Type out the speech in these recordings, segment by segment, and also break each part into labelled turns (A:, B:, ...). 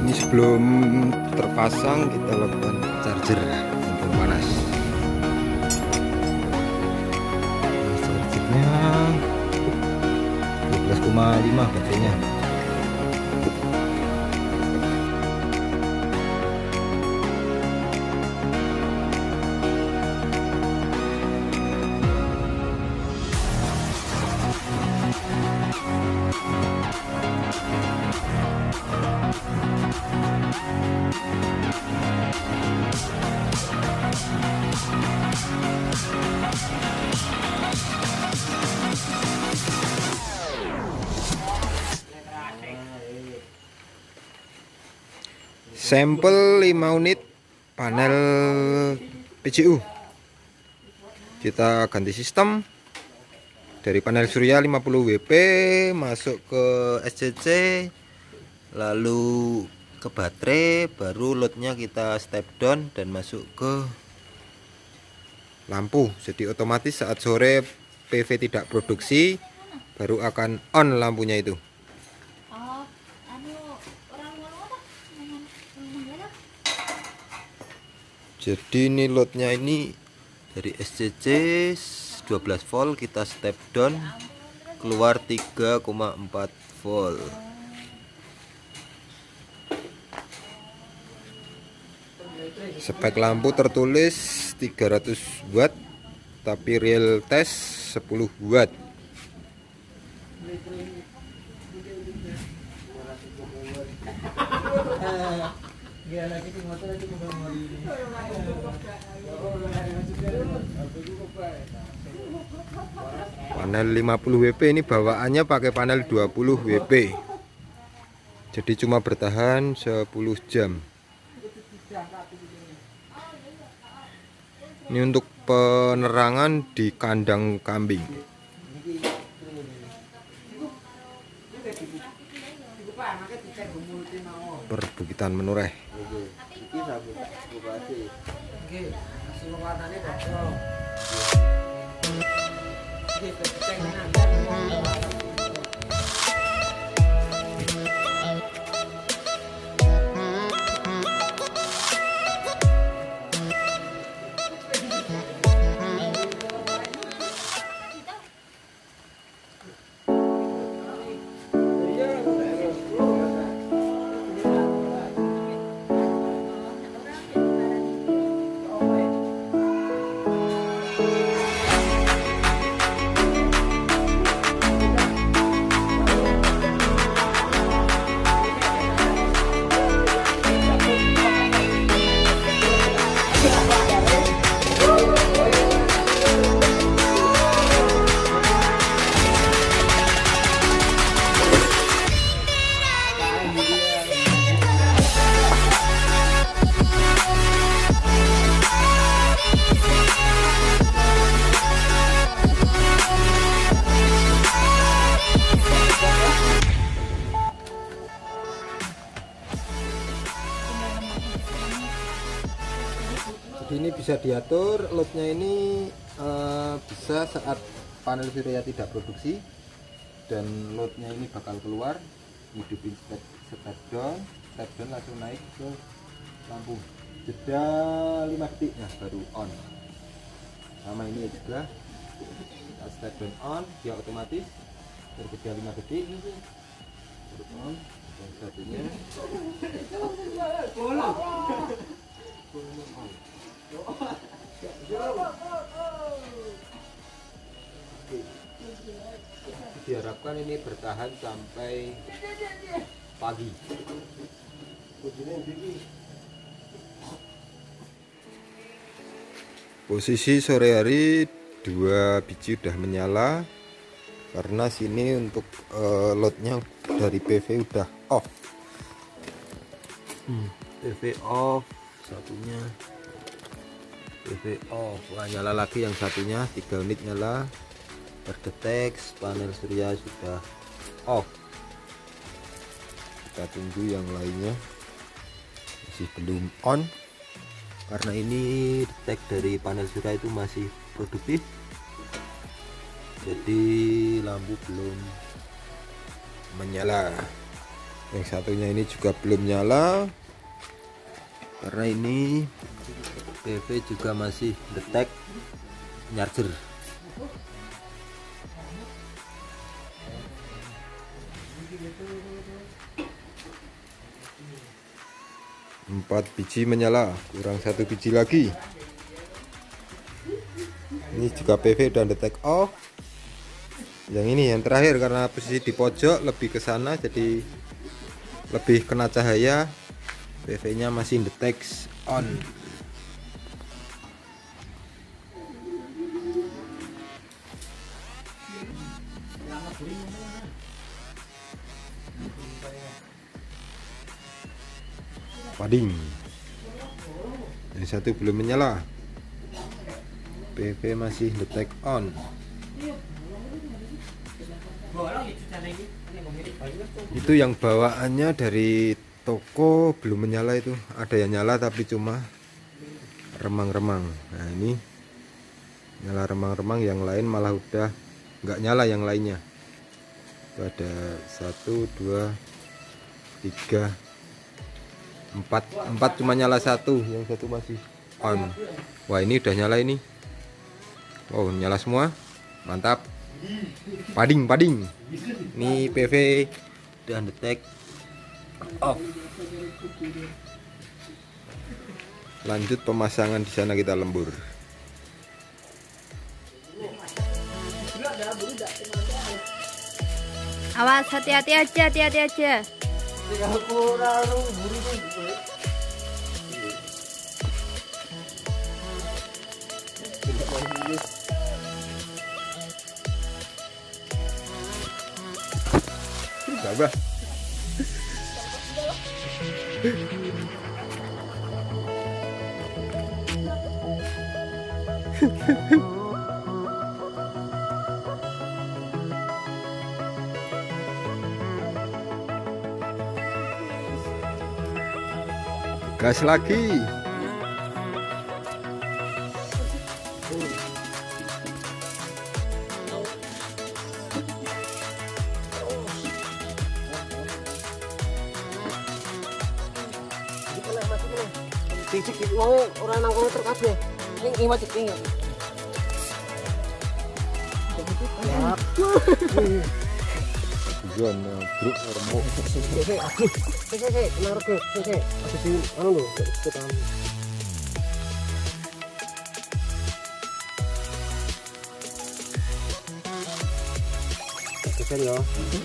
A: Ini sebelum terpasang kita lakukan charger untuk panas. Chargernya 12,5 baterainya. Sampel 5 unit panel PGU. Kita ganti sistem dari panel surya 50 WP masuk ke SCC, lalu ke baterai, baru loadnya kita step down dan masuk ke lampu. Jadi otomatis saat sore PV tidak produksi baru akan on lampunya itu. Jadi ini loadnya ini dari SCC 12 volt, kita step down keluar 3,4 volt. Spek lampu tertulis 300 watt tapi real test 10 watt. Panel 50 WP ini bawaannya pakai panel 20 WP. Jadi cuma bertahan 10 jam. Ini untuk penerangan di kandang kambing. Perbukitan Menureh. Jadi ini bisa diatur loadnya ini bisa saat panel surya tidak produksi dan loadnya ini bakal keluar, hidupin step down langsung naik ke lampu, jeda 5 detik nah baru on. Sama ini juga kita step down on, dia otomatis berjeda 5 detik baru on. Dan satunya diharapkan ini bertahan sampai pagi. Posisi sore hari 2 biji udah menyala karena sini untuk loadnya dari PV udah off. PV off, satunya PV off. Wah, nyala lagi yang satunya, 3 unit nyala, terdetek panel surya sudah off. Kita tunggu yang lainnya, masih belum on karena ini detek dari panel surya itu masih produktif, jadi lampu belum menyala. Yang satunya ini juga belum nyala karena ini PV juga masih detect charger. Empat biji menyala, kurang satu biji lagi. Ini juga PV udah detect off. Yang ini yang terakhir karena posisi di pojok lebih ke sana jadi lebih kena cahaya, PV nya masih detect on. Pading. Yang satu belum menyala, PV masih detect on. Itu yang bawaannya dari toko belum menyala, itu ada yang nyala tapi cuma remang-remang. Nah ini nyala remang-remang, yang lain malah udah nggak nyala. Yang lainnya itu ada 1, 2, 3, 4 cuma nyala satu, yang satu masih on. Wah ini udah nyala ini. Wow nyala semua, mantap. Pading. Ini PV dan detect off. Lanjut pemasangan, di sana kita lembur.
B: Awas, hati-hati aja.
A: Gabah. Gas lagi.
C: Dikit wong ora nang kono truk kabeh. Ning wajib tinggal.
A: Tujuan truk remuk.
C: Sik, tenang rego. Sik. Ada di anu lho, tekan. Geser ya.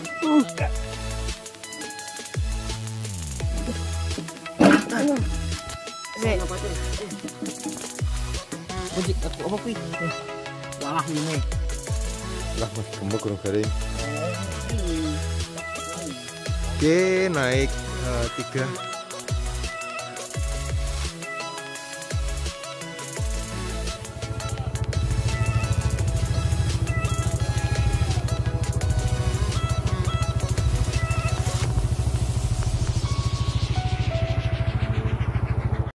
C: Ojek aku apa kuwi? Walah ini.
A: Lah mas gemuk kurang garing. Oke naik 3